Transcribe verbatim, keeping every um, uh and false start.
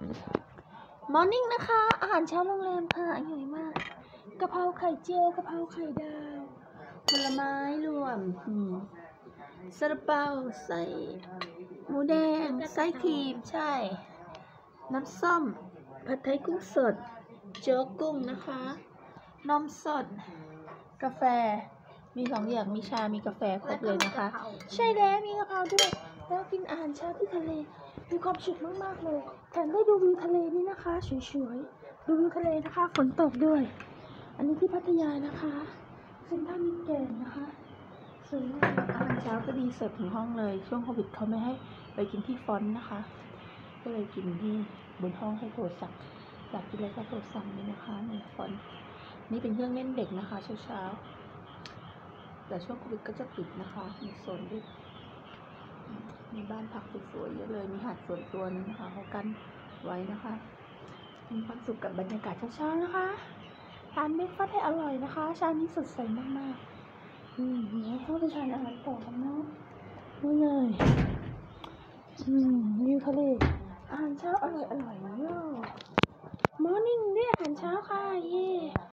มอร์นิ่งนะคะอาหารเช้าโรงแรมค่ะอร่อยมากกะเพราไข่เจียวกะเพราไข่ดาวผลไม้รวมซาลาเปาใส่หมูแดงไส้ครีมใช่น้ำส้มผัดไทยกุ้งสดโจ๊กกุ้งนะคะนมสดกาแฟมีสองอย่างมีชามีกาแฟครบเลยนะคะใช่แล้วมีกะเพราด้วยแล้วกินอาหารเช้าที่ทะเลมีความสุขมากๆเลยแถมได้ดูวิวทะเลนี่นะคะสวยๆดูวิวทะเลนะคะฝนตกด้วยอันนี้ที่พัทยานะคะเซ็นทรัลมิตรแกรนด์นะคะสวยมากอาหารเช้าก็ดีเสิร์ฟถึงห้องเลยช่วงโควิดเขาไม่ให้ไปกินที่ฟอนต์นะคะก็เลยกินที่บนห้องให้โทรสั่งอยากกินอะไรก็โทรสั่งเลยนะคะในฟอนต์นี่เป็นเครื่องเล่นเด็กนะคะเช้าๆแต่ช่วงโควิดก็จะปิดนะคะมีโซนด้วยมีบ้านพักสวยๆเยอะเลยมีหาดส่วนตัวนึงนะคะเขากั้นไว้นะคะมีความสุขกับบรรยากาศเช้าๆนะคะทานเบรคฟาสต์ให้อร่อยนะคะเช้านี้สดใสมากๆอืมเดี๋ยวเข้าไปทานอาหารต่อกันเนาะนี่เลยอืมวิวทะเลอาหารเช้าอร่อยอร่อยเนาะมอร์นิ่งด้วยอาหารเช้าค่ะเย่